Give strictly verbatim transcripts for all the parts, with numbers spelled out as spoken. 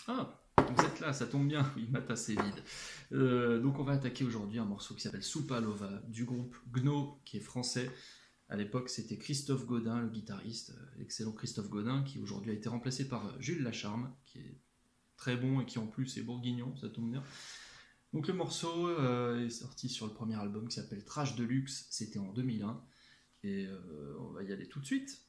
Ah, vous êtes là, ça tombe bien, oui, ma tasse est vide. Euh, donc on va attaquer aujourd'hui un morceau qui s'appelle Supalova, du groupe Gno, qui est français. À l'époque, c'était Christophe Godin, le guitariste, l'excellent Christophe Godin, qui aujourd'hui a été remplacé par Jules Lacharme, qui est très bon et qui en plus est bourguignon, ça tombe bien. Donc le morceau euh, est sorti sur le premier album qui s'appelle Trash Deluxe, c'était en deux mille un, et euh, on va y aller tout de suite.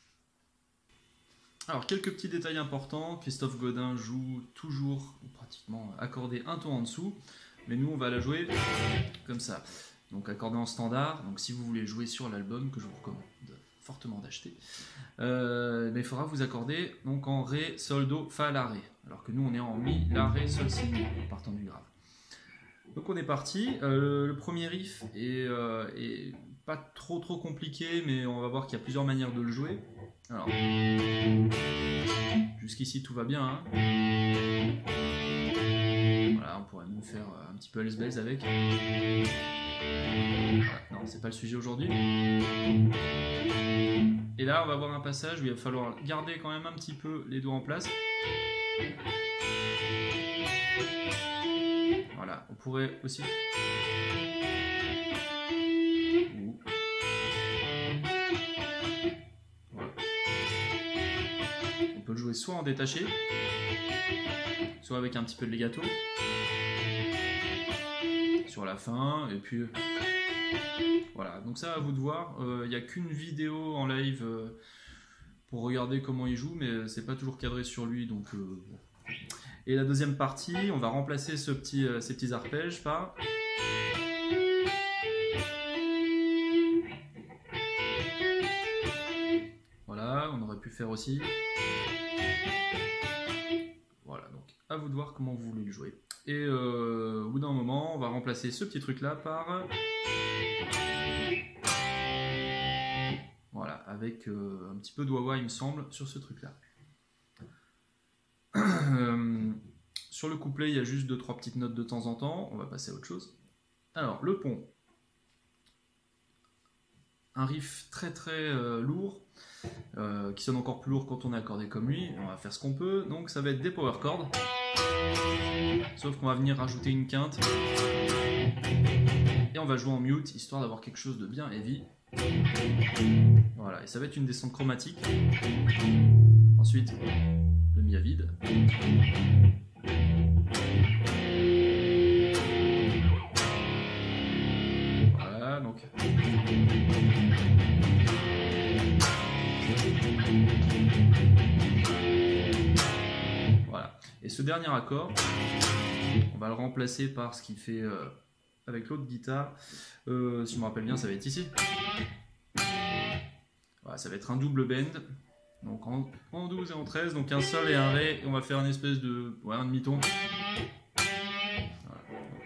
Alors quelques petits détails importants, Christophe Godin joue toujours, pratiquement accordé un ton en dessous, mais nous on va la jouer comme ça. Donc accordé en standard, donc si vous voulez jouer sur l'album, que je vous recommande fortement d'acheter, euh, mais il faudra vous accorder donc en Ré, Sol, Do, Fa, La, Ré, alors que nous on est en Mi, La, Ré, Sol, Si, Mi, en partant du grave. Donc on est parti, euh, le premier riff est, euh, est pas trop trop compliqué, mais on va voir qu'il y a plusieurs manières de le jouer. Alors, jusqu'ici tout va bien, hein. Voilà, on pourrait même faire un petit peu Hells Bells avec. Voilà. Non, c'est pas le sujet aujourd'hui. Et là, on va avoir un passage où il va falloir garder quand même un petit peu les doigts en place. Voilà, on pourrait aussi... Voilà. On peut le jouer soit en détaché, soit avec un petit peu de legato sur la fin, et puis voilà, donc ça à vous de voir. Il euh, n'y a qu'une vidéo en live euh, pour regarder comment il joue, mais c'est pas toujours cadré sur lui, donc euh, bon. Et la deuxième partie, on va remplacer ce petit, euh, ces petits arpèges par... Voilà, on aurait pu faire aussi... Voilà, donc à vous de voir comment vous voulez le jouer. Et euh, au bout d'un moment, on va remplacer ce petit truc là par... Voilà, avec euh, un petit peu de wah-wah il me semble, sur ce truc là. Euh, sur le couplet, il y a juste deux trois petites notes de temps en temps. On va passer à autre chose. Alors, le pont. Un riff très très euh, lourd, euh, qui sonne encore plus lourd quand on est accordé comme lui. On va faire ce qu'on peut. Donc, ça va être des power chords. Sauf qu'on va venir rajouter une quinte. Et on va jouer en mute, histoire d'avoir quelque chose de bien heavy. Voilà, et ça va être une descente chromatique. Ensuite, le mi à vide. Voilà, donc... Voilà. Et ce dernier accord, on va le remplacer par ce qu'il fait euh, avec l'autre guitare. Euh, si je me rappelle bien, ça va être ici. Voilà, ça va être un double bend. Donc en, en douze et en treize, donc un sol et un ré, et on va faire une espèce de... Ouais, un demi-ton. Voilà,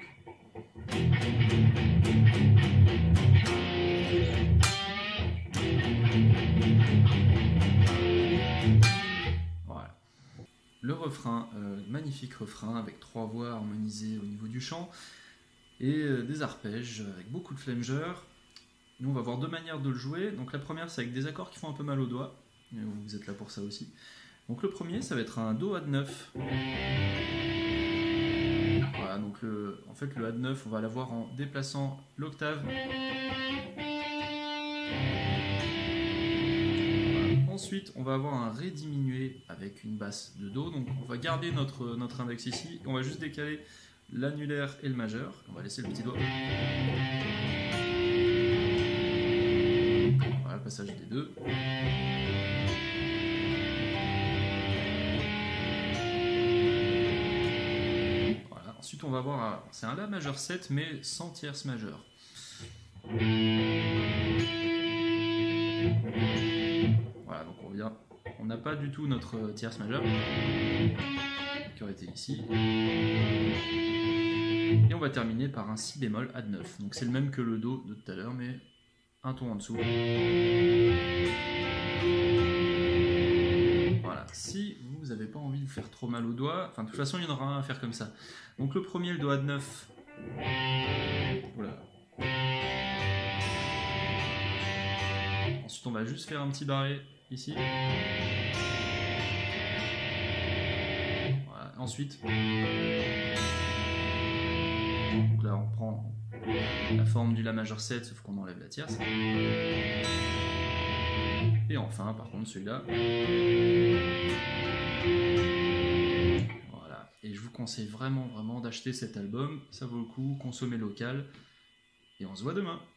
voilà. Le refrain, euh, magnifique refrain avec trois voix harmonisées au niveau du chant et euh, des arpèges avec beaucoup de flanger. Nous on va voir deux manières de le jouer. Donc la première c'est avec des accords qui font un peu mal aux doigts. Vous êtes là pour ça aussi. Donc le premier ça va être un Do A D neuf. Voilà, donc le, en fait le A D neuf on va l'avoir en déplaçant l'octave. Voilà. Ensuite on va avoir un Ré diminué avec une basse de Do. Donc on va garder notre, notre index ici. On va juste décaler l'annulaire et le majeur. On va laisser le petit doigt. Voilà le passage des deux. Ensuite on va voir, c'est un La majeur sept mais sans tierce majeure. Voilà, donc on vient, on n'a pas du tout notre tierce majeure qui aurait été ici. Et on va terminer par un Si bémol A D neuf. Donc c'est le même que le Do de tout à l'heure mais un ton en dessous. Voilà, si vous n'avez pas envie de vous faire trop mal aux doigts, enfin de toute façon il y en aura un à faire comme ça. Donc le premier, le Do A D neuf. Voilà. Ensuite on va juste faire un petit barré ici. Voilà. ensuite, donc là on prend la forme du La majeur sept, sauf qu'on enlève la tierce. Et enfin, par contre, celui-là. Voilà. Et je vous conseille vraiment, vraiment d'acheter cet album. Ça vaut le coup, consommer local. Et on se voit demain.